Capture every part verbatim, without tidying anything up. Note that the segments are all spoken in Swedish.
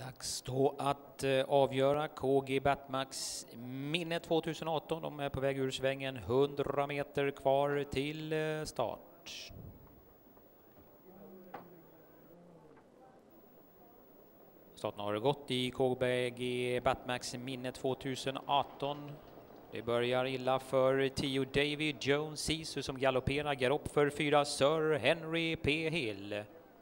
Dags då att eh, avgöra K G Batmax minne tjugoarton. De är på väg ur svängen, hundra meter kvar till eh, start. Starten har gått i K G Batmax minne tjugoarton. Det börjar illa för tio David Jones Sisu som galopperar, galopp för fyra Sir Henry P. Hill.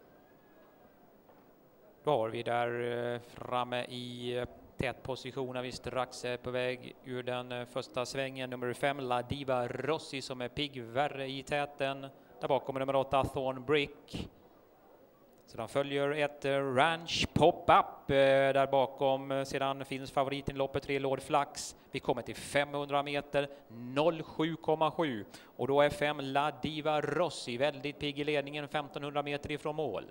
Då har vi där framme i tätposition, vi strax är på väg ur den första svängen. Nummer fem La Diva Rossi som är pigg värre i täten. Där bakom nummer åtta Thornbrick. Sedan följer ett Ranch Pop-Up där bakom. Sedan finns favoriten loppet tre Lord Flax. Vi kommer till femhundra meter, noll sju komma sju. Och då är fem La Diva Rossi väldigt pigg i ledningen, femtonhundra meter ifrån mål.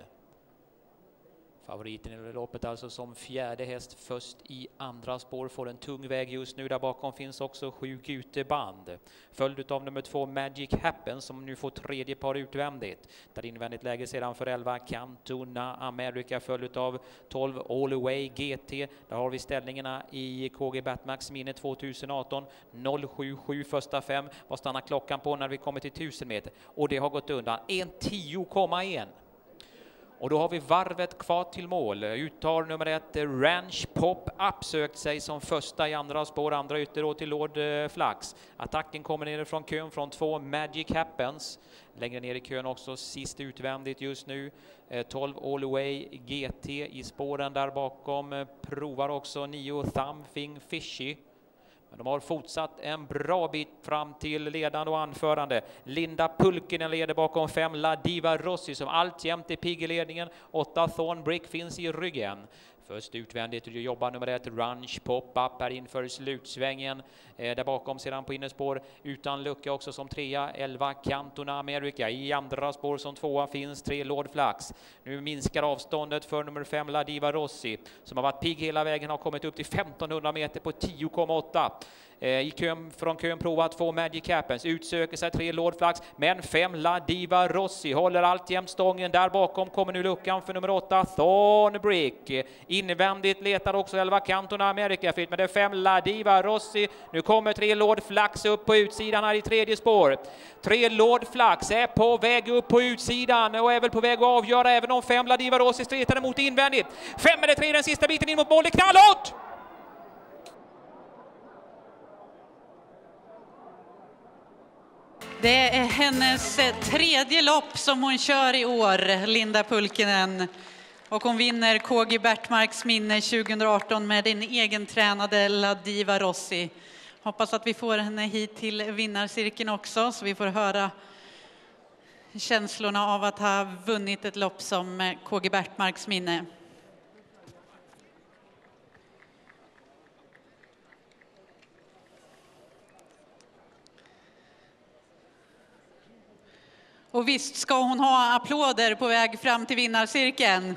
Favoriten i loppet alltså som fjärde häst först i andra spår, får en tung väg just nu. Där bakom finns också sju Guteband. Följd av nummer två Magic Happen som nu får tredje par utvändigt. Där invändigt läge sedan för elva Cantona America, följd av tolv All Away G T. Där har vi ställningarna i K G Batmax minne tjugoarton. noll sju sju första fem. Vad stannar klockan på när vi kommer till tusen meter? Och det har gått undan. en tio komma ett. Och då har vi varvet kvar till mål. Uttar nummer ett Ranch Pop-Up sökt sig som första i andra spår. Andra ytter då till Lord Flax. Attacken kommer ner från kön från två Magic Happens. Längre ner i kön också sist utvändigt just nu. tolv All Away G T i spåren där bakom. Provar också nio Thumping Fishy. De har fortsatt en bra bit fram till ledande och anförande. Linda Pulkinen leder bakom fem La Diva Rossi som alltjämt är pigg i ledningen. åtta Thornbrick finns i ryggen. Först utvändigt jobbar nummer ett Ranch Pop-Up här inför slutsvängen. Eh, där bakom sedan på innerspår utan lucka också som trea elva Cantona America. I andra spår som tvåa finns tre Lord Flax. Nu minskar avståndet för nummer fem La Diva Rossi som har varit pigg hela vägen, har kommit upp till femtonhundra meter på tio komma åtta. I kön, från kön provat två Magic Happens, utsöker sig tre Lord Flax, men fem La Diva Rossi håller alltjämt stången. Där bakom kommer nu luckan för nummer åtta Thornbrick. Invändigt letar också elva Cantona America fritt, men det är fem La Diva Rossi. Nu kommer tre Lord Flax upp på utsidan här i tredje spår. Tre Lord Flax är på väg upp på utsidan och är väl på väg att avgöra, även om fem La Diva Rossi stretar emot invändigt. Fem är det tre, den sista biten in mot mål, det är knallhårt! Det är hennes tredje lopp som hon kör i år, Linda Pulkinen. Och hon vinner K G Batmax minne tjugoarton med den egentränade La Diva Rossi. Hoppas att vi får henne hit till vinnarcirkeln också, så vi får höra känslorna av att ha vunnit ett lopp som K G Batmax minne. Och visst ska hon ha applåder på väg fram till vinnarcirkeln.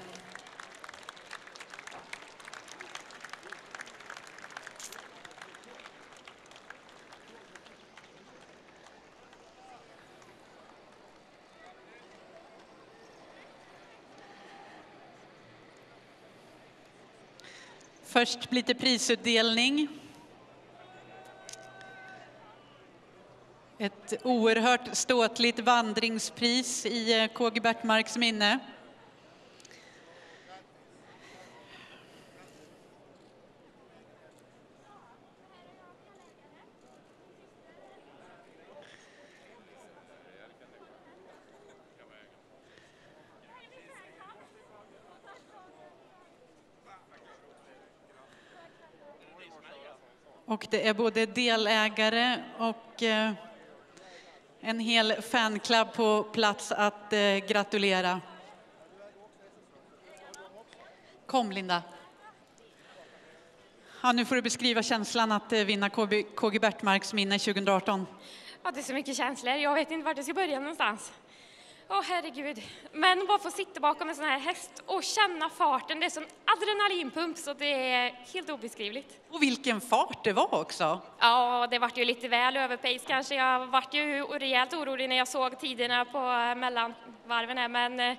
Först lite prisutdelning. Ett oerhört ståtligt vandringspris i K G Batmax minne. Och det är både delägare och eh, en hel fanclub på plats att eh, gratulera. Kom Linda. Ja, nu får du beskriva känslan att eh, vinna K G Batmax minne tjugoarton. Ja, det är så mycket känslor. Jag vet inte vart jag ska börja någonstans. Åh, herregud. Men bara få sitta bakom en sån här häst och känna farten. Det är som adrenalinpump, så det är helt obeskrivligt. Och vilken fart det var också. Ja, det vart ju lite väl överpace kanske. Jag vart ju rejält orolig när jag såg tiderna på mellanvarven här. Men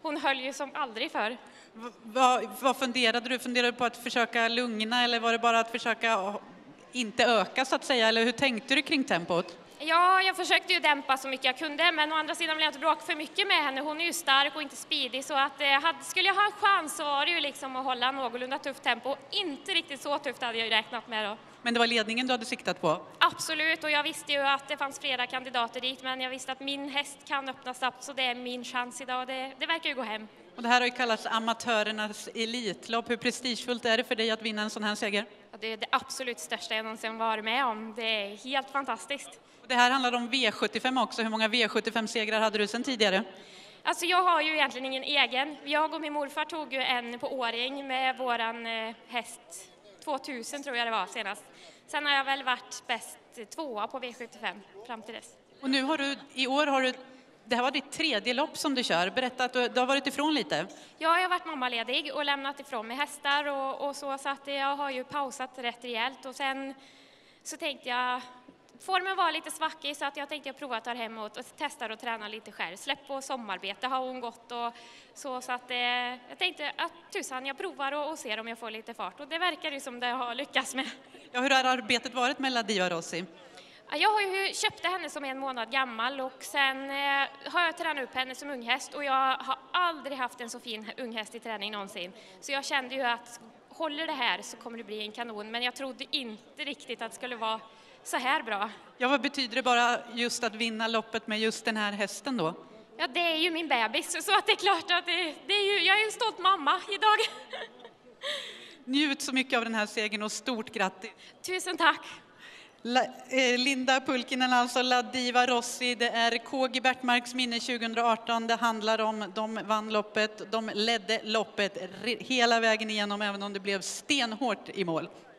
hon höll ju som aldrig förr. V- vad, vad funderade du? Funderade du på att försöka lugna eller var det bara att försöka inte öka så att säga? Eller hur tänkte du kring tempot? Ja, jag försökte ju dämpa så mycket jag kunde, men å andra sidan vill jag inte bråka för mycket med henne. Hon är ju stark och inte speedig, så att eh, hade, skulle jag ha en chans så var det ju liksom att hålla någorlunda tufft tempo. Inte riktigt så tufft hade jag ju räknat med då. Men det var ledningen du hade siktat på? Absolut, och jag visste ju att det fanns flera kandidater dit, men jag visste att min häst kan öppna snabbt, så det är min chans idag. Det, det verkar ju gå hem. Och det här har ju kallats amatörernas elitlopp. Hur prestigefullt är det för dig att vinna en sån här seger? Ja, det är det absolut största jag någonsin varit med om. Det är helt fantastiskt. Och det här handlar om V sjuttiofem också. Hur många V sjuttiofem-segrar hade du sedan tidigare? Alltså jag har ju egentligen ingen egen. Jag och min morfar tog ju en på Åring med våran eh, häst tvåtusen tror jag det var senast. Sen har jag väl varit bäst tvåa på V sjuttiofem fram till dess. Och nu har du, i år har du, det här var ditt tredje lopp som du kör. Berätta att du, du har varit ifrån lite. Ja, jag har varit mammaledig och lämnat ifrån mig hästar och, och så, så att jag har ju pausat rätt rejält. Och sen så tänkte jag, formen var lite svackig så att jag tänkte jag prova att ta hem och, och testa och träna lite själv. Släpp på sommarbete har hon gått och så, så att eh, jag tänkte att tusan, jag provar och, och ser om jag får lite fart. Och det verkar ju som det har lyckats med. Ja, hur har arbetet varit med La Diva Rossi? Jag har ju köpte henne som en månad gammal och sen eh, har jag tränat upp henne som unghäst och jag har aldrig haft en så fin unghäst i träning någonsin. Så jag kände ju att håller det här så kommer det bli en kanon, men jag trodde inte riktigt att det skulle vara så här bra. Ja, vad betyder det bara just att vinna loppet med just den här hästen då? Ja, det är ju min bebis, så att det är klart att det, det är ju, jag är en stolt mamma idag. Njut så mycket av den här segern och stort grattis! Tusen tack! La, eh, Linda Pulkkinen, alltså La Diva Rossi. Det är K G Bertmarks minne tjugohundraarton. Det handlar om, de vann loppet, de ledde loppet hela vägen igenom även om det blev stenhårt i mål.